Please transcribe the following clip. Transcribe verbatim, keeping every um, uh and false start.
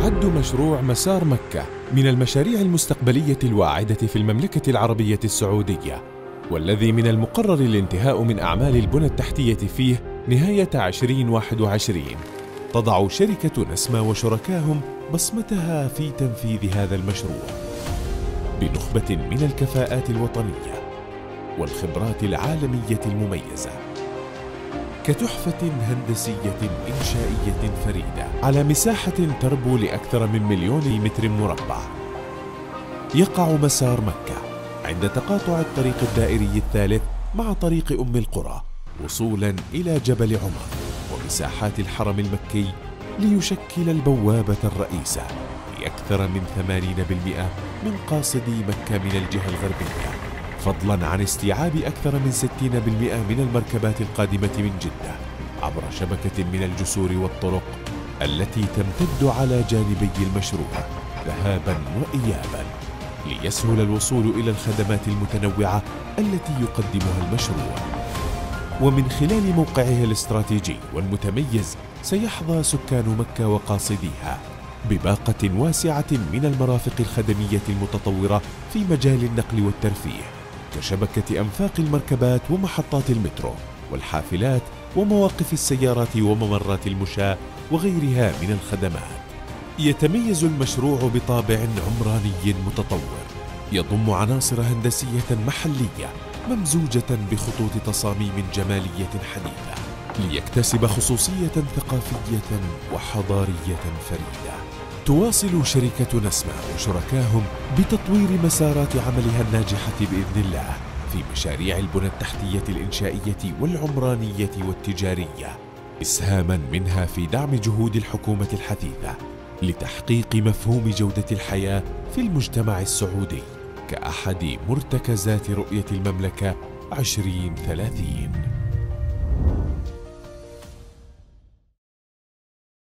يعد مشروع مسار مكة من المشاريع المستقبلية الواعدة في المملكة العربية السعودية، والذي من المقرر الانتهاء من أعمال البنى التحتية فيه نهاية عشرين واحد وعشرين. تضع شركة نسمة وشركاهم بصمتها في تنفيذ هذا المشروع بنخبة من الكفاءات الوطنية والخبرات العالمية المميزة، كتحفة هندسية إنشائية فريدة على مساحة تربو لأكثر من مليون متر مربع. يقع مسار مكة عند تقاطع الطريق الدائري الثالث مع طريق أم القرى وصولا إلى جبل عمر ومساحات الحرم المكي، ليشكل البوابة الرئيسة لأكثر من ثمانين بالمئة من قاصدي مكة من الجهة الغربية، فضلا عن استيعاب أكثر من ستين بالمئة من المركبات القادمة من جدة عبر شبكة من الجسور والطرق التي تمتد على جانبي المشروع ذهابا وإيابا، ليسهل الوصول إلى الخدمات المتنوعة التي يقدمها المشروع. ومن خلال موقعها الاستراتيجي والمتميز سيحظى سكان مكة وقاصديها بباقة واسعة من المرافق الخدمية المتطورة في مجال النقل والترفيه، كشبكة أنفاق المركبات ومحطات المترو والحافلات ومواقف السيارات وممرات المشاة وغيرها من الخدمات. يتميز المشروع بطابع عمراني متطور يضم عناصر هندسية محلية ممزوجة بخطوط تصاميم جمالية حديثة، ليكتسب خصوصية ثقافية وحضارية فريدة. تواصل شركة نسمة وشركاهم بتطوير مسارات عملها الناجحة بإذن الله في مشاريع البنى التحتية الإنشائية والعمرانية والتجارية، إسهاما منها في دعم جهود الحكومة الحثيثة لتحقيق مفهوم جودة الحياة في المجتمع السعودي كأحد مرتكزات رؤية المملكة عشرين ثلاثين.